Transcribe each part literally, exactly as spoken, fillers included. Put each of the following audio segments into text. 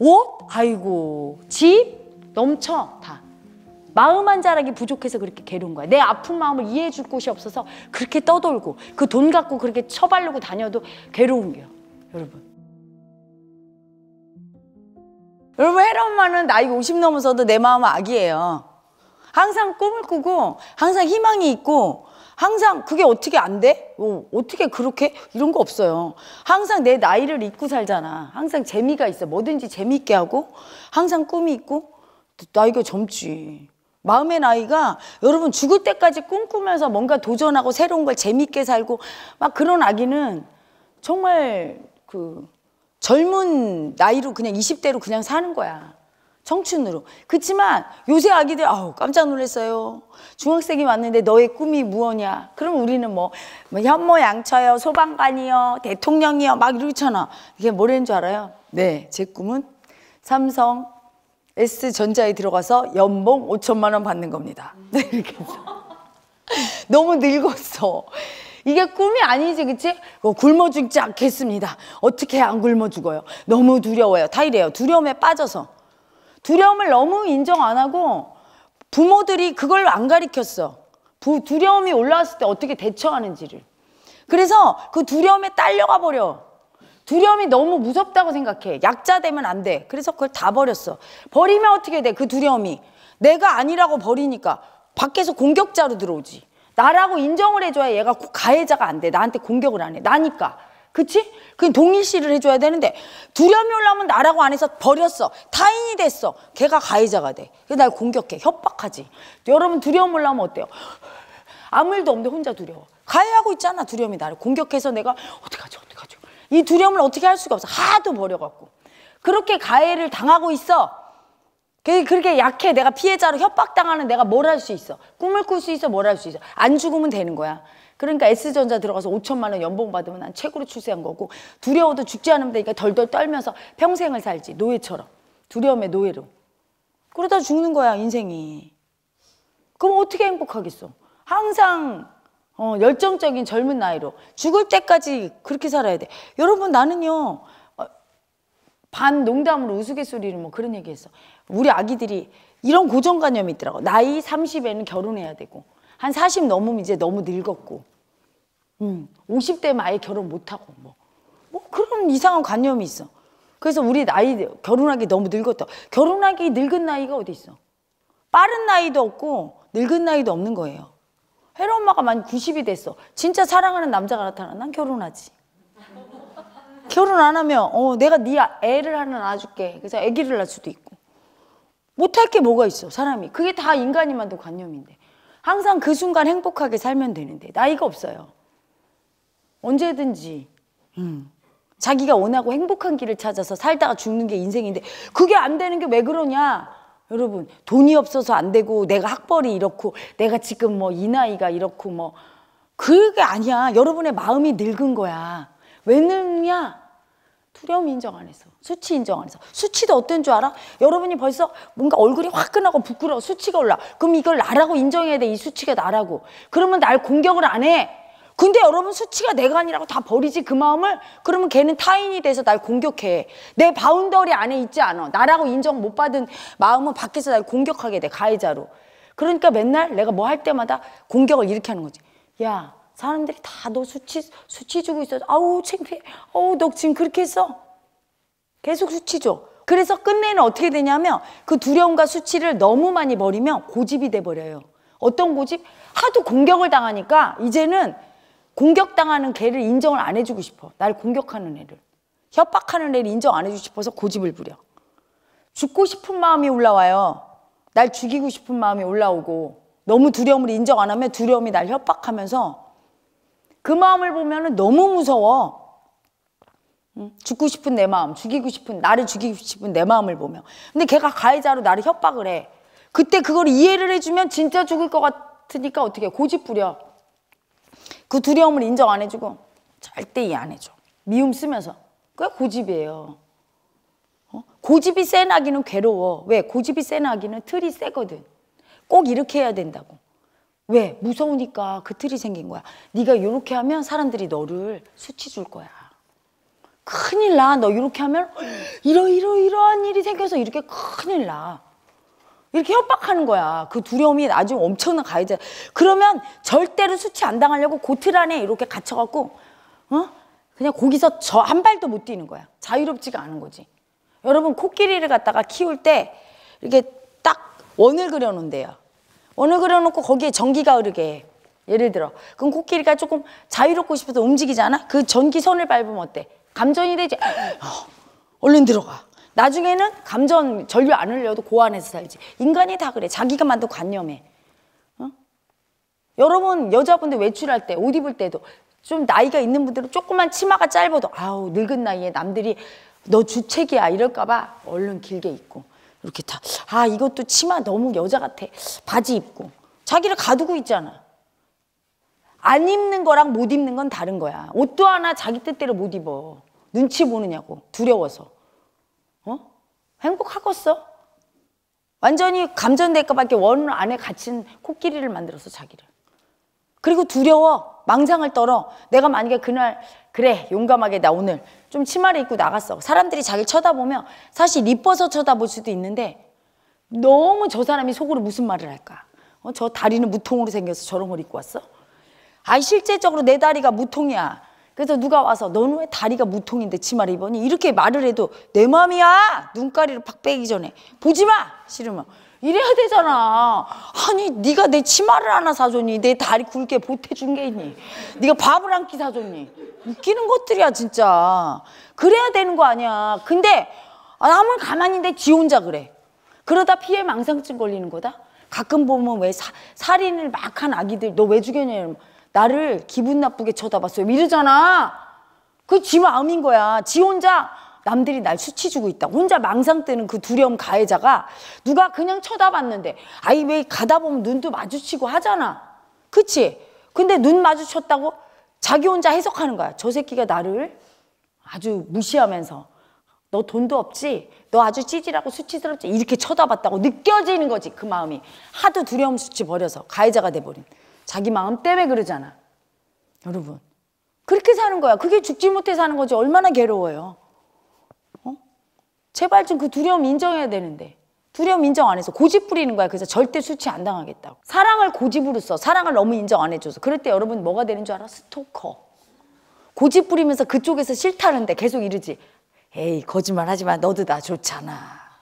옷? 아이고. 집? 넘쳐 다. 마음 한 자락이 부족해서 그렇게 괴로운 거야. 내 아픈 마음을 이해해 줄 곳이 없어서 그렇게 떠돌고 그 돈 갖고 그렇게 처바르고 다녀도 괴로운 거야. 여러분. 여러분, 혜라 엄마는 나이가 오십 넘어서도 내 마음은 아기예요. 항상 꿈을 꾸고 항상 희망이 있고 항상 그게 어떻게 안 돼? 어, 어떻게 그렇게? 이런 거 없어요. 항상 내 나이를 잊고 살잖아. 항상 재미가 있어. 뭐든지 재미있게 하고 항상 꿈이 있고 나이가 젊지. 마음의 나이가 여러분 죽을 때까지 꿈꾸면서 뭔가 도전하고 새로운 걸 재미있게 살고 막 그런 아기는 정말 그 젊은 나이로 그냥 이십 대로 그냥 사는 거야. 청춘으로. 그치만 요새 아기들 아우 깜짝 놀랐어요. 중학생이 왔는데 너의 꿈이 무엇냐? 그럼 우리는 뭐, 뭐 현모양처요, 소방관이요, 대통령이요 막 이러잖아. 이게 뭐라는 줄 알아요? 네, 제 꿈은 삼성 S전자에 들어가서 연봉 오천만 원 받는 겁니다. 네, 이렇게 해서. 너무 늙었어. 이게 꿈이 아니지, 그치? 어, 굶어 죽지 않겠습니다. 어떻게 안 굶어 죽어요? 너무 두려워요. 다 이래요. 두려움에 빠져서. 두려움을 너무 인정 안 하고 부모들이 그걸 안 가르쳤어. 부, 두려움이 올라왔을 때 어떻게 대처하는지를. 그래서 그 두려움에 딸려가 버려. 두려움이 너무 무섭다고 생각해. 약자 되면 안 돼. 그래서 그걸 다 버렸어. 버리면 어떻게 돼? 그 두려움이. 내가 아니라고 버리니까 밖에서 공격자로 들어오지. 나라고 인정을 해줘야 얘가 가해자가 안 돼. 나한테 공격을 안 해. 나니까. 그치? 그냥 동일시를 해줘야 되는데 두려움이 올라오면 나라고 안 해서 버렸어. 타인이 됐어. 걔가 가해자가 돼. 그래서 날 공격해. 협박하지. 여러분 두려움 올라오면 어때요? 아무 일도 없는데 혼자 두려워. 가해하고 있잖아. 두려움이 나를 공격해서 내가 어떡하지 어떡하지. 이 두려움을 어떻게 할 수가 없어. 하도 버려갖고. 그렇게 가해를 당하고 있어. 그렇게 약해. 내가 피해자로 협박당하는 내가 뭘 할 수 있어. 꿈을 꿀 수 있어. 뭘 할 수 있어. 안 죽으면 되는 거야. 그러니까 S전자 들어가서 오천만 원 연봉 받으면 난 최고로 출세한 거고 두려워도 죽지 않으면 되니까 덜덜 떨면서 평생을 살지. 노예처럼. 두려움의 노예로. 그러다 죽는 거야 인생이. 그럼 어떻게 행복하겠어. 항상 어, 열정적인 젊은 나이로 죽을 때까지 그렇게 살아야 돼. 여러분 나는요 어, 반 농담으로 우스갯소리로 뭐 그런 얘기했어. 우리 아기들이 이런 고정관념이 있더라고. 나이 삼십에는 결혼해야 되고 한 사십 넘으면 이제 너무 늙었고 음, 오십 대면 아예 결혼 못하고 뭐, 뭐 그런 이상한 관념이 있어. 그래서 우리 나이 결혼하기 너무 늙었다. 결혼하기 늙은 나이가 어디 있어. 빠른 나이도 없고 늙은 나이도 없는 거예요. 혜라 엄마가 만 구십이 됐어. 진짜 사랑하는 남자가 나타나. 난 결혼하지. 결혼 안 하면 어, 내가 네 애를 하나 낳아줄게. 그래서 아기를 낳을 수도 있고. 못할 게 뭐가 있어 사람이. 그게 다 인간이 만든 관념인데. 항상 그 순간 행복하게 살면 되는데 나이가 없어요. 언제든지 음. 자기가 원하고 행복한 길을 찾아서 살다가 죽는 게 인생인데 그게 안 되는 게 왜 그러냐. 여러분 돈이 없어서 안 되고 내가 학벌이 이렇고 내가 지금 뭐 이 나이가 이렇고 뭐 그게 아니야. 여러분의 마음이 늙은 거야. 왜 늙냐? 두려움 인정 안 해서. 수치 인정 안 해서. 수치도 어떤 줄 알아? 여러분이 벌써 뭔가 얼굴이 화끈하고 부끄러워. 수치가 올라. 그럼 이걸 나라고 인정해야 돼. 이 수치가 나라고. 그러면 날 공격을 안 해. 근데 여러분 수치가 내가 아니라고 다 버리지 그 마음을. 그러면 걔는 타인이 돼서 날 공격해. 내 바운더리 안에 있지 않아. 나라고 인정 못 받은 마음은 밖에서 날 공격하게 돼. 가해자로. 그러니까 맨날 내가 뭐 할 때마다 공격을 이렇게 하는 거지. 야 사람들이 다 너 수치 수치 주고 있어. 아우 창피해. 어우 너 지금 그렇게 했어. 계속 수치 줘. 그래서 끝내는 어떻게 되냐면 그 두려움과 수치를 너무 많이 버리면 고집이 돼버려요. 어떤 고집? 하도 공격을 당하니까 이제는 공격당하는 걔를 인정을 안 해주고 싶어. 날 공격하는 애를. 협박하는 애를 인정 안 해주고 싶어서 고집을 부려. 죽고 싶은 마음이 올라와요. 날 죽이고 싶은 마음이 올라오고 너무 두려움을 인정 안 하면 두려움이 날 협박하면서 그 마음을 보면 너무 무서워. 응? 죽고 싶은 내 마음, 죽이고 싶은, 나를 죽이고 싶은 내 마음을 보면. 근데 걔가 가해자로 나를 협박을 해. 그때 그걸 이해를 해주면 진짜 죽을 것 같으니까 어떻게 해? 고집 부려. 그 두려움을 인정 안 해주고 절대 이해 안 해줘. 미움 쓰면서. 그게 고집이에요. 어? 고집이 센 아기는 괴로워. 왜? 고집이 센 아기는 틀이 세거든. 꼭 이렇게 해야 된다고. 왜? 무서우니까 그 틀이 생긴 거야. 네가 이렇게 하면 사람들이 너를 수치 줄 거야. 큰일 나. 너 이렇게 하면 이러 이러 이러한 일이 생겨서 이렇게 큰일 나. 이렇게 협박하는 거야. 그 두려움이 나중에 엄청난 가해자. 그러면 절대로 수치 안 당하려고 고틀 안에 이렇게 갇혀갖고 어? 그냥 거기서 저 한 발도 못 뛰는 거야. 자유롭지가 않은 거지. 여러분 코끼리를 갖다가 키울 때 이렇게 딱 원을 그려놓은대요. 원을 그려놓고 거기에 전기가 흐르게 해. 예를 들어 그럼 코끼리가 조금 자유롭고 싶어서 움직이잖아. 그 전기선을 밟으면 어때? 감전이 되지. 어, 얼른 들어가. 나중에는 감전 전류 안 흘려도 그 안에서 살지. 인간이 다 그래. 자기가 만든 관념에. 어? 여러분 여자분들 외출할 때 옷 입을 때도 좀 나이가 있는 분들은 조그만 치마가 짧아도 아우 늙은 나이에 남들이 너 주책이야 이럴까 봐 얼른 길게 입고 이렇게 다. 아 이것도 치마 너무 여자 같아. 바지 입고. 자기를 가두고 있잖아. 안 입는 거랑 못 입는 건 다른 거야. 옷도 하나 자기 뜻대로 못 입어. 눈치 보느냐고. 두려워서. 어? 행복하겠어? 완전히 감전될까 밖에 원 안에 갇힌 코끼리를 만들었어 자기를. 그리고 두려워. 망상을 떨어. 내가 만약에 그날 그래 용감하게 나 오늘 좀 치마를 입고 나갔어. 사람들이 자기를 쳐다보면 사실 이뻐서 쳐다볼 수도 있는데 너무 저 사람이 속으로 무슨 말을 할까? 어? 저 다리는 무통으로 생겨서 저런 걸 입고 왔어? 아니 실제적으로 내 다리가 무통이야. 그래서 누가 와서 너는 왜 다리가 무통인데 치마를 입었니? 이렇게 말을 해도 내 맘이야. 눈가리를 팍 빼기 전에 보지 마. 싫으면 이래야 되잖아. 아니 네가 내 치마를 하나 사줬니? 내 다리 굵게 보태준 게 있니? 네가 밥을 한 끼 사줬니? 웃기는 것들이야 진짜. 그래야 되는 거 아니야. 근데 남은 가만히 있는데 지 혼자 그래. 그러다 피해 망상증 걸리는 거다. 가끔 보면 왜 사, 살인을 막 한 아기들 너 왜 죽였냐 나를 기분 나쁘게 쳐다봤어요 이러잖아. 그 지 마음인 거야. 지 혼자 남들이 날 수치 주고 있다. 혼자 망상 뜨는 그 두려움 가해자가 누가 그냥 쳐다봤는데 아이 왜 가다 보면 눈도 마주치고 하잖아. 그치? 근데 눈 마주쳤다고 자기 혼자 해석하는 거야. 저 새끼가 나를 아주 무시하면서 너 돈도 없지? 너 아주 찌질하고 수치스럽지? 이렇게 쳐다봤다고 느껴지는 거지. 그 마음이. 하도 두려움 수치 버려서 가해자가 돼버린. 자기 마음 때문에 그러잖아. 여러분 그렇게 사는 거야. 그게 죽지 못해 사는 거지. 얼마나 괴로워요. 어? 제발 좀 그 두려움 인정해야 되는데 두려움 인정 안 해서 고집 부리는 거야. 그래서 절대 수치 안 당하겠다고. 사랑을 고집으로 써. 사랑을 너무 인정 안 해줘서. 그럴 때 여러분 뭐가 되는 줄 알아? 스토커. 고집 부리면서 그쪽에서 싫다는데 계속 이러지. 에이 거짓말 하지 마. 너도 나 좋잖아.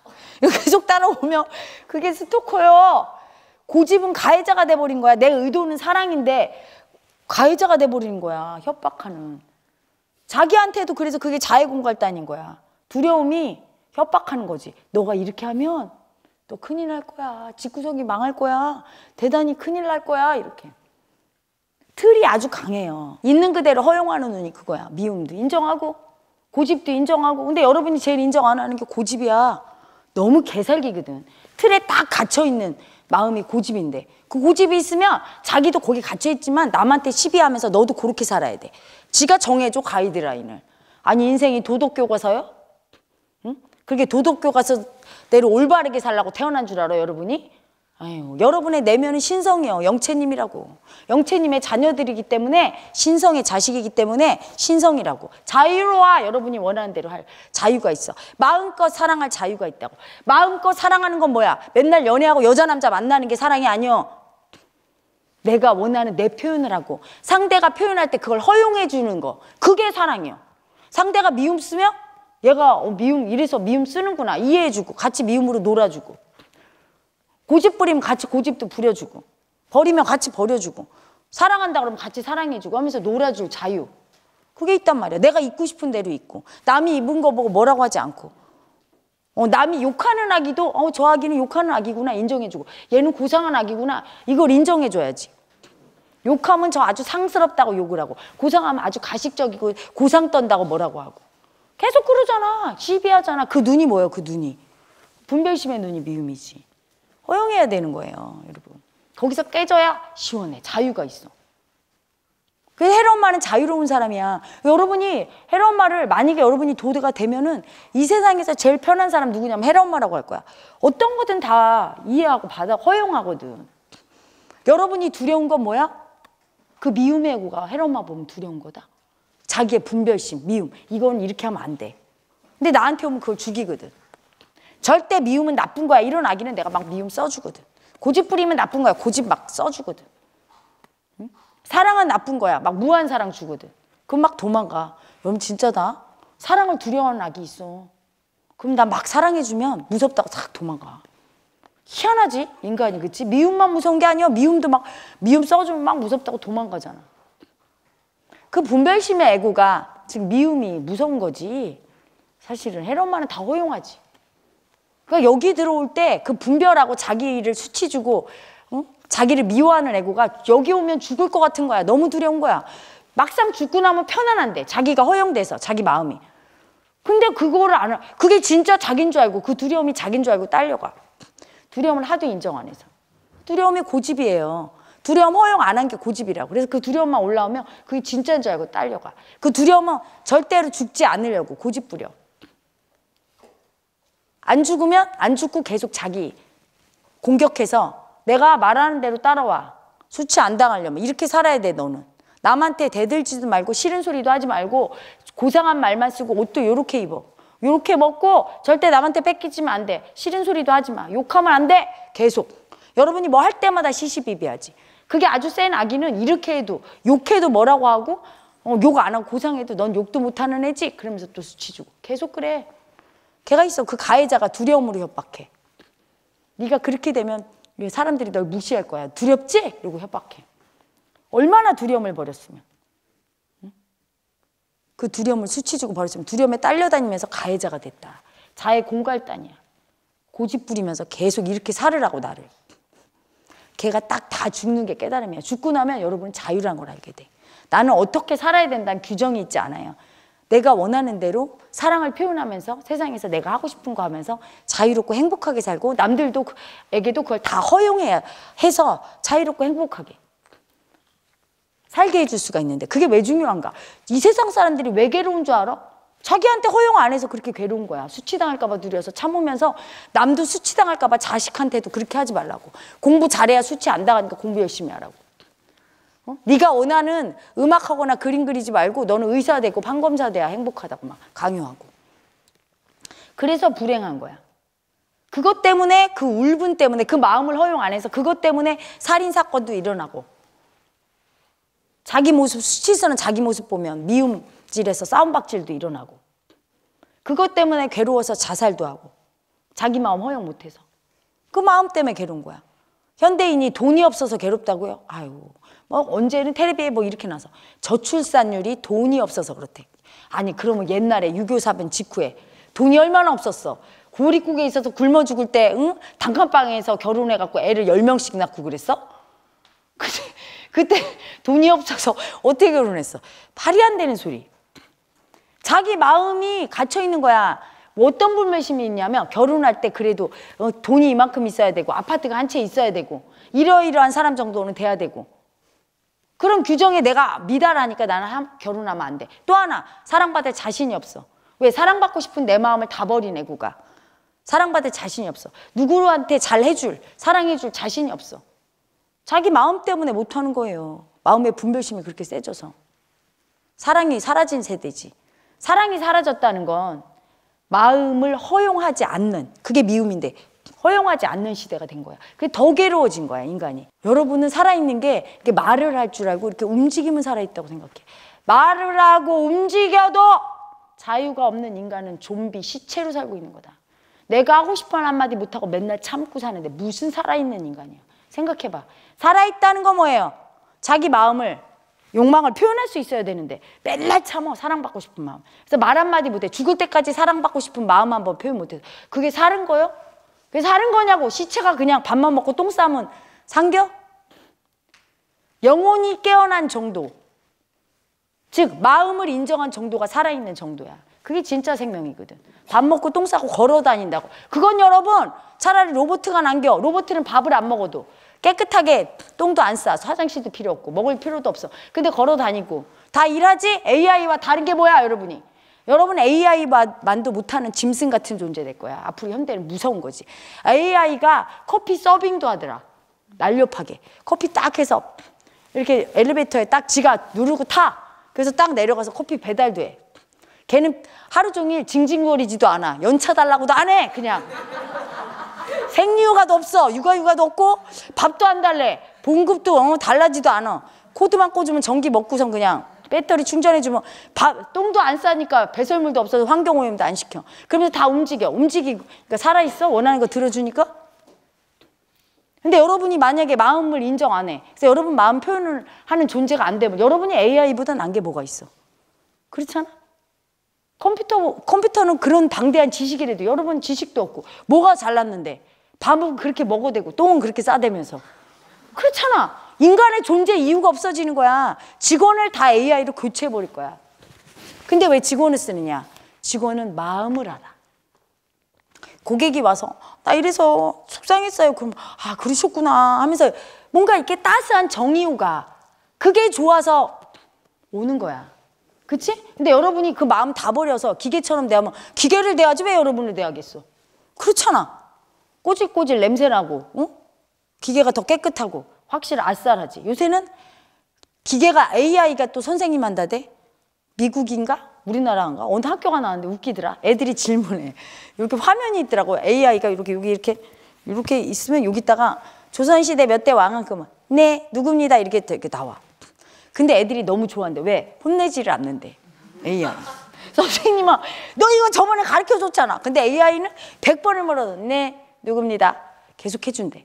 계속 따라오면 그게 스토커요. 고집은 가해자가 돼버린 거야. 내 의도는 사랑인데 가해자가 돼버리는 거야. 협박하는. 자기한테도 그래서 그게 자해공갈단인 거야. 두려움이 협박하는 거지. 너가 이렇게 하면 너 큰일 날 거야. 집구석이 망할 거야. 대단히 큰일 날 거야. 이렇게. 틀이 아주 강해요. 있는 그대로 허용하는 눈이 그거야. 미움도 인정하고 고집도 인정하고. 근데 여러분이 제일 인정 안 하는 게 고집이야. 너무 개살기거든. 틀에 딱 갇혀있는 마음이 고집인데 그 고집이 있으면 자기도 거기 갇혀있지만 남한테 시비하면서 너도 그렇게 살아야 돼. 지가 정해줘 가이드라인을. 아니 인생이 도덕교과서요? 응? 그렇게 도덕교과서대로 올바르게 살라고 태어난 줄 알아요 여러분이? 아유, 여러분의 내면은 신성이요. 영체님이라고. 영체님의 자녀들이기 때문에 신성의 자식이기 때문에 신성이라고. 자유로워. 여러분이 원하는 대로 할 자유가 있어. 마음껏 사랑할 자유가 있다고. 마음껏 사랑하는 건 뭐야? 맨날 연애하고 여자 남자 만나는 게 사랑이 아니여. 내가 원하는 내 표현을 하고 상대가 표현할 때 그걸 허용해 주는 거. 그게 사랑이요. 상대가 미움 쓰면 얘가 어, 미움 이래서 미움 쓰는구나. 이해해 주고 같이 미움으로 놀아주고. 고집 부리면 같이 고집도 부려주고 버리면 같이 버려주고 사랑한다 그러면 같이 사랑해주고 하면서 놀아줄 자유. 그게 있단 말이야. 내가 입고 싶은 대로 입고 남이 입은 거 보고 뭐라고 하지 않고 어, 남이 욕하는 아기도 어, 저 아기는 욕하는 아기구나 인정해주고 얘는 고상한 아기구나 이걸 인정해줘야지. 욕하면 저 아주 상스럽다고 욕을 하고 고상하면 아주 가식적이고 고상 떤다고 뭐라고 하고 계속 그러잖아. 시비하잖아. 그 눈이 뭐예요? 그 눈이 분별심의 눈이 미움이지. 허용해야 되는 거예요, 여러분. 거기서 깨져야 시원해. 자유가 있어. 그래서 혜라 엄마는 자유로운 사람이야. 여러분이 혜라 엄마를 만약에 여러분이 도대가 되면은 이 세상에서 제일 편한 사람 누구냐면 혜라 엄마라고 할 거야. 어떤 거든 다 이해하고 받아 허용하거든. 여러분이 두려운 건 뭐야? 그 미움의 애고가 혜라 엄마 보면 두려운 거다. 자기의 분별심, 미움. 이건 이렇게 하면 안 돼. 근데 나한테 오면 그걸 죽이거든. 절대 미움은 나쁜 거야. 이런 아기는 내가 막 미움 써주거든. 고집 부리면 나쁜 거야. 고집 막 써주거든. 응? 사랑은 나쁜 거야. 막 무한 사랑 주거든. 그럼 막 도망가. 여러분 진짜다. 사랑을 두려워하는 아기 있어. 그럼 나 막 사랑해주면 무섭다고 싹 도망가. 희한하지 인간이. 그치? 미움만 무서운 게 아니야. 미움도 막 미움 써주면 막 무섭다고 도망가잖아. 그 분별심의 애고가 지금 미움이 무서운 거지. 사실은 혜롬마는 다 허용하지. 그러니까 여기 들어올 때 그 분별하고 자기를 수치 주고 응? 자기를 미워하는 애고가 여기 오면 죽을 것 같은 거야. 너무 두려운 거야. 막상 죽고 나면 편안한데 자기가 허용돼서 자기 마음이. 근데 그거를 안 하, 그게 진짜 자기인 줄 알고 그 두려움이 자기인 줄 알고 딸려가. 두려움을 하도 인정 안 해서. 두려움이 고집이에요. 두려움 허용 안 한 게 고집이라고. 그래서 그 두려움만 올라오면 그게 진짜인 줄 알고 딸려가. 그 두려움은 절대로 죽지 않으려고 고집 부려. 안 죽으면 안 죽고 계속 자기 공격해서 내가 말하는 대로 따라와. 수치 안 당하려면 이렇게 살아야 돼. 너는 남한테 대들지도 말고 싫은 소리도 하지 말고 고상한 말만 쓰고 옷도 요렇게 입어. 요렇게 먹고 절대 남한테 뺏기지면 안 돼. 싫은 소리도 하지 마. 욕하면 안 돼. 계속 여러분이 뭐 할 때마다 시시비비하지. 그게 아주 센 아기는 이렇게 해도 욕해도 뭐라고 하고 어, 욕 안 하고 고상해도 넌 욕도 못하는 애지. 그러면서 또 수치 주고 계속 그래. 걔가 있어. 그 가해자가 두려움으로 협박해. 네가 그렇게 되면 사람들이 널 무시할 거야. 두렵지? 이러고 협박해. 얼마나 두려움을 버렸으면. 응? 그 두려움을 수치 주고 버렸으면 두려움에 딸려다니면서 가해자가 됐다. 자해 공갈단이야. 고집 부리면서 계속 이렇게 살으라고 나를. 걔가 딱 다 죽는 게 깨달음이야. 죽고 나면 여러분은 자유란 걸 알게 돼. 나는 어떻게 살아야 된다는 규정이 있지 않아요. 내가 원하는 대로 사랑을 표현하면서 세상에서 내가 하고 싶은 거 하면서 자유롭고 행복하게 살고 남들도 에게도 그걸 다 허용해야 해서 자유롭고 행복하게 살게 해줄 수가 있는데 그게 왜 중요한가? 이 세상 사람들이 왜 괴로운 줄 알아? 자기한테 허용 안 해서 그렇게 괴로운 거야. 수치당할까 봐 두려워서 참으면서 남도 수치당할까 봐 자식한테도 그렇게 하지 말라고. 공부 잘해야 수치 안 당하니까 공부 열심히 하라고. 어? 네가 원하는 음악하거나 그림 그리지 말고 너는 의사 되고 판검사 돼야 행복하다고 막 강요하고. 그래서 불행한 거야. 그것 때문에 그 울분 때문에 그 마음을 허용 안 해서 그것 때문에 살인사건도 일어나고 자기 모습 수치스러운 자기 모습 보면 미움질에서 싸움박질도 일어나고 그것 때문에 괴로워서 자살도 하고 자기 마음 허용 못해서 그 마음 때문에 괴로운 거야. 현대인이 돈이 없어서 괴롭다고요? 아유 뭐 언제는 텔레비에 뭐 이렇게 나서 저출산율이 돈이 없어서 그렇대. 아니 그러면 옛날에 유교사변 직후에 돈이 얼마나 없었어. 고립국에 있어서 굶어 죽을 때 응? 단칸방에서 결혼해갖고 애를 열 명씩 낳고 그랬어? 그때, 그때 돈이 없어서 어떻게 결혼했어? 말이 안 되는 소리. 자기 마음이 갇혀있는 거야. 뭐 어떤 불매심이 있냐면 결혼할 때 그래도 어, 돈이 이만큼 있어야 되고 아파트가 한 채 있어야 되고 이러이러한 사람 정도는 돼야 되고 그런 규정에 내가 미달하니까 나는 한, 결혼하면 안 돼. 또 하나 사랑받을 자신이 없어. 왜? 사랑받고 싶은 내 마음을 다 버린 애구가 사랑받을 자신이 없어. 누구한테 잘 해줄 사랑해줄 자신이 없어. 자기 마음 때문에 못하는 거예요. 마음의 분별심이 그렇게 세져서. 사랑이 사라진 세대지. 사랑이 사라졌다는 건 마음을 허용하지 않는 그게 미움인데 허용하지 않는 시대가 된 거야. 그게 더 괴로워진 거야 인간이. 여러분은 살아있는 게 이렇게 말을 할 줄 알고 이렇게 움직이면 살아있다고 생각해. 말을 하고 움직여도 자유가 없는 인간은 좀비 시체로 살고 있는 거다. 내가 하고 싶어하는 한마디 못하고 맨날 참고 사는데 무슨 살아있는 인간이야. 생각해봐. 살아있다는 거 뭐예요? 자기 마음을 욕망을 표현할 수 있어야 되는데 맨날 참어. 사랑받고 싶은 마음. 그래서 말 한마디 못해. 죽을 때까지 사랑받고 싶은 마음 한번 표현 못해서 그게 사는 거요? 그게 사는 거냐고. 시체가 그냥 밥만 먹고 똥 싸면 상겨? 영혼이 깨어난 정도, 즉 마음을 인정한 정도가 살아있는 정도야. 그게 진짜 생명이거든. 밥 먹고 똥 싸고 걸어 다닌다고. 그건 여러분 차라리 로봇가 남겨. 로봇은 밥을 안 먹어도 깨끗하게 똥도 안 싸. 화장실도 필요 없고 먹을 필요도 없어. 근데 걸어 다니고 다 일하지? 에이아이와 다른 게 뭐야 여러분이? 여러분 에이아이만도 못하는 짐승 같은 존재 될 거야. 앞으로 현대는 무서운 거지. 에이아이가 커피 서빙도 하더라. 날렵하게. 커피 딱 해서 이렇게 엘리베이터에 딱 지가 누르고 타. 그래서 딱 내려가서 커피 배달도 해. 걔는 하루 종일 징징거리지도 않아. 연차 달라고도 안 해. 그냥 생리휴가도 없어. 육아휴가도 없고 밥도 안 달래. 봉급도 어, 달라지도 않아. 코드만 꽂으면 전기 먹고선 그냥 배터리 충전해주면 밥, 똥도 안 싸니까 배설물도 없어서 환경오염도 안 시켜. 그러면서 다 움직여. 움직이고 그러니까 살아있어. 원하는 거 들어주니까. 근데 여러분이 만약에 마음을 인정 안 해. 그래서 여러분 마음 표현을 하는 존재가 안 되면 여러분이 에이아이보다 난 게 뭐가 있어. 그렇잖아. 컴퓨터, 컴퓨터는 그런 방대한 지식이라도 여러분 지식도 없고 뭐가 잘났는데 밥은 그렇게 먹어대고 똥은 그렇게 싸대면서 그렇잖아. 인간의 존재 이유가 없어지는 거야. 직원을 다 에이아이로 교체해버릴 거야. 근데 왜 직원을 쓰느냐? 직원은 마음을 알아. 고객이 와서 나 이래서 속상했어요. 그럼 아 그러셨구나 하면서 뭔가 이렇게 따스한 정이유가 그게 좋아서 오는 거야. 그치? 근데 여러분이 그 마음 다 버려서 기계처럼 대하면 기계를 대하지 왜 여러분을 대하겠어? 그렇잖아. 꼬질꼬질 냄새나고 어? 기계가 더 깨끗하고 확실히 아싸라지. 요새는 기계가 에이아이가 또 선생님 한다대? 미국인가? 우리나라인가? 어느 학교가 나왔는데 웃기더라. 애들이 질문해. 이렇게 화면이 있더라고. 에이아이가 이렇게 여기 이렇게 이렇게 있으면 여기다가 조선시대 몇 대 왕은 그러면 네 누굽니다 이렇게, 이렇게 나와. 근데 애들이 너무 좋아한대. 왜? 혼내지를 않는데. 에이아이. 선생님아 너 이거 저번에 가르쳐줬잖아. 근데 에이아이는 백 번을 물어도 네 누굽니다. 계속 해준대.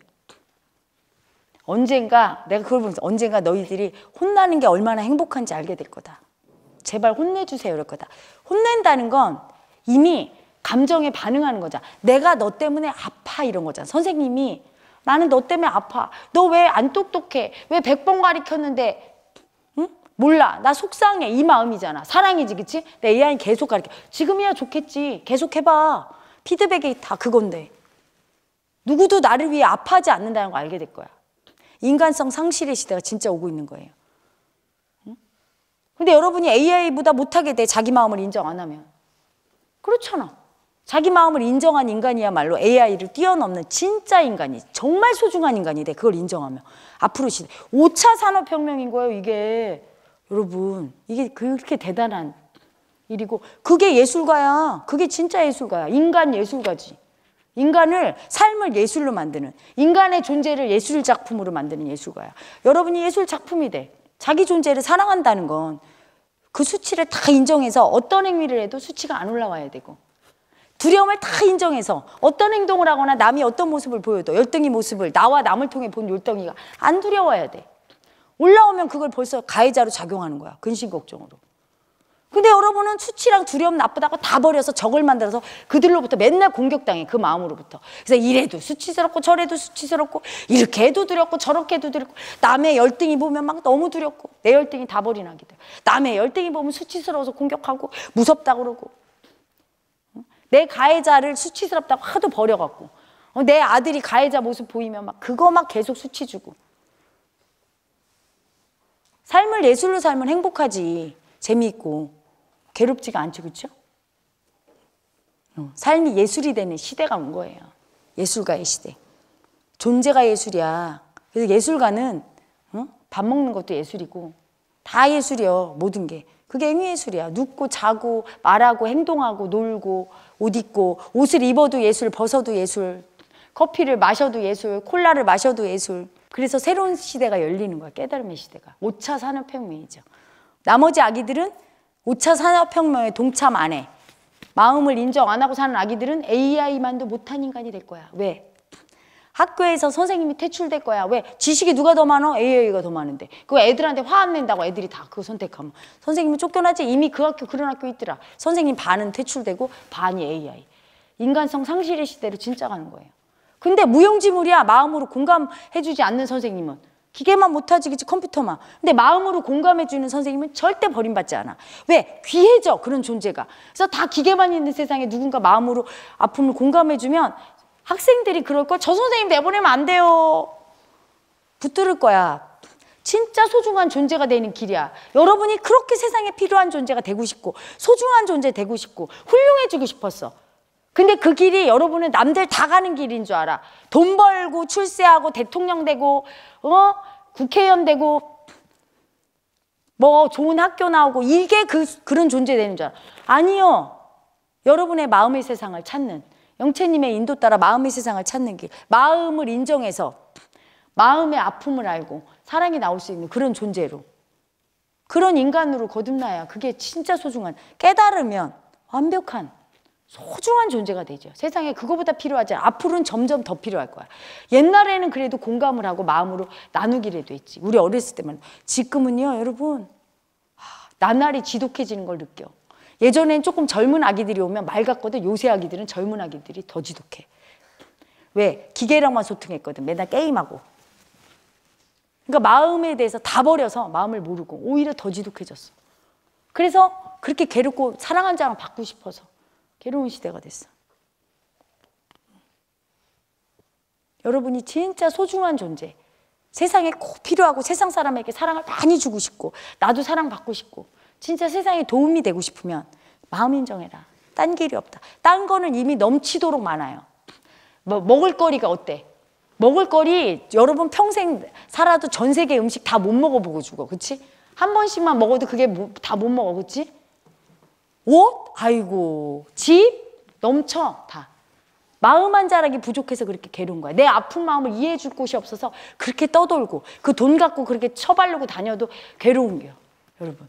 언젠가 내가 그걸 보면서 언젠가 너희들이 혼나는 게 얼마나 행복한지 알게 될 거다. 제발 혼내주세요 이럴 거다. 혼낸다는 건 이미 감정에 반응하는 거잖아. 내가 너 때문에 아파 이런 거잖아. 선생님이 나는 너 때문에 아파. 너 왜 안 똑똑해? 왜 백 번 가르쳤는데 응? 몰라. 나 속상해. 이 마음이잖아. 사랑이지 그치? 내 에이아이는 계속 가르쳐. 지금이야 좋겠지. 계속 해봐. 피드백이 다 그건데. 누구도 나를 위해 아파하지 않는다는 거 알게 될 거야. 인간성 상실의 시대가 진짜 오고 있는 거예요. 근데 여러분이 에이아이보다 못하게 돼. 자기 마음을 인정 안 하면. 그렇잖아. 자기 마음을 인정한 인간이야말로 에이아이를 뛰어넘는 진짜 인간이 정말 소중한 인간이 돼. 그걸 인정하면. 앞으로 시대. 오 차 산업혁명인 거예요 이게. 여러분 이게 그렇게 대단한 일이고 그게 예술가야. 그게 진짜 예술가야. 인간 예술가지. 인간을 삶을 예술로 만드는 인간의 존재를 예술 작품으로 만드는 예술가야. 여러분이 예술 작품이 돼. 자기 존재를 사랑한다는 건 그 수치를 다 인정해서 어떤 행위를 해도 수치가 안 올라와야 되고 두려움을 다 인정해서 어떤 행동을 하거나 남이 어떤 모습을 보여도 열등의 모습을 나와 남을 통해 본 열등이가 안 두려워야 돼. 올라오면 그걸 벌써 가해자로 작용하는 거야. 근심걱정으로. 근데 여러분은 수치랑 두려움 나쁘다고 다 버려서 적을 만들어서 그들로부터 맨날 공격당해. 그 마음으로부터. 그래서 이래도 수치스럽고 저래도 수치스럽고 이렇게 해도 두렵고 저렇게 해도 두렵고 남의 열등이 보면 막 너무 두렵고 내 열등이 다 버리 나게 돼. 남의 열등이 보면 수치스러워서 공격하고 무섭다고 그러고 내 가해자를 수치스럽다고 하도 버려갖고 내 아들이 가해자 모습 보이면 막 그거 막 계속 수치 주고 삶을 예술로 살면 행복하지. 재미있고 괴롭지가 않죠. 그렇죠? 어, 삶이 예술이 되는 시대가 온 거예요. 예술가의 시대. 존재가 예술이야. 그래서 예술가는 어? 밥 먹는 것도 예술이고 다 예술이요. 모든 게. 그게 행위예술이야. 눕고 자고 말하고 행동하고 놀고 옷 입고 옷을 입어도 예술, 벗어도 예술, 커피를 마셔도 예술, 콜라를 마셔도 예술. 그래서 새로운 시대가 열리는 거야. 깨달음의 시대가. 오 차 산업혁명이죠. 나머지 아기들은 오 차 산업혁명에 동참 안 해. 마음을 인정 안 하고 사는 아기들은 에이아이만도 못한 인간이 될 거야. 왜? 학교에서 선생님이 퇴출될 거야. 왜? 지식이 누가 더 많아? 에이아이가 더 많은데. 그거 애들한테 화 안 낸다고 애들이 다 그거 선택하면. 선생님은 쫓겨나지? 이미 그 학교 그런 학교 있더라. 선생님 반은 퇴출되고 반이 에이아이. 인간성 상실의 시대로 진짜 가는 거예요. 근데 무용지물이야. 마음으로 공감해주지 않는 선생님은. 기계만 못하지 그치 컴퓨터만. 근데 마음으로 공감해주는 선생님은 절대 버림받지 않아. 왜? 귀해져 그런 존재가. 그래서 다 기계만 있는 세상에 누군가 마음으로 아픔을 공감해주면 학생들이 그럴 걸 저 선생님 내보내면 안 돼요. 붙들을 거야. 진짜 소중한 존재가 되는 길이야. 여러분이 그렇게 세상에 필요한 존재가 되고 싶고 소중한 존재 되고 싶고 훌륭해지고 싶었어. 근데 그 길이 여러분은 남들 다 가는 길인 줄 알아. 돈 벌고 출세하고 대통령 되고 어? 국회의원 되고 뭐 좋은 학교 나오고 이게 그, 그런 존재 되는 줄 알아. 아니요. 여러분의 마음의 세상을 찾는, 영채님의 인도 따라 마음의 세상을 찾는 길, 마음을 인정해서 마음의 아픔을 알고 사랑이 나올 수 있는 그런 존재로, 그런 인간으로 거듭나야 그게 진짜 소중한, 깨달으면 완벽한 소중한 존재가 되죠. 세상에 그거보다 필요하지 않아. 앞으로는 점점 더 필요할 거야. 옛날에는 그래도 공감을 하고 마음으로 나누기라도 했지. 우리 어렸을 때만. 지금은요, 여러분, 나날이 지독해지는 걸 느껴. 예전엔 조금 젊은 아기들이 오면 맑았거든. 요새 아기들은 젊은 아기들이 더 지독해. 왜? 기계랑만 소통했거든. 맨날 게임하고. 그러니까 마음에 대해서 다 버려서 마음을 모르고 오히려 더 지독해졌어. 그래서 그렇게 괴롭고 사랑한 자랑 받고 싶어서 괴로운 시대가 됐어. 여러분이 진짜 소중한 존재, 세상에 꼭 필요하고 세상 사람에게 사랑을 많이 주고 싶고 나도 사랑받고 싶고 진짜 세상에 도움이 되고 싶으면 마음 인정해라. 딴 길이 없다. 딴 거는 이미 넘치도록 많아요. 뭐 먹을 거리가 어때? 먹을 거리 여러분 평생 살아도 전 세계 음식 다 못 먹어보고 죽어. 그치? 한 번씩만 먹어도 그게 다 못 먹어. 그치? 옷? 아이고. 집? 넘쳐. 다. 마음 한 자락이 부족해서 그렇게 괴로운 거야. 내 아픈 마음을 이해해 줄 곳이 없어서 그렇게 떠돌고 그 돈 갖고 그렇게 처바르고 다녀도 괴로운 거야. 여러분.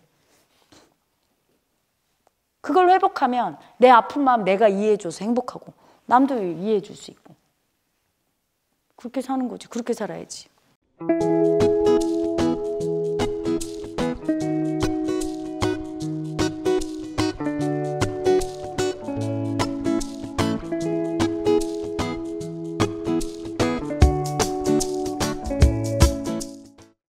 그걸 회복하면 내 아픈 마음 내가 이해해 줘서 행복하고 남도 이해해 줄 수 있고 그렇게 사는 거지. 그렇게 살아야지.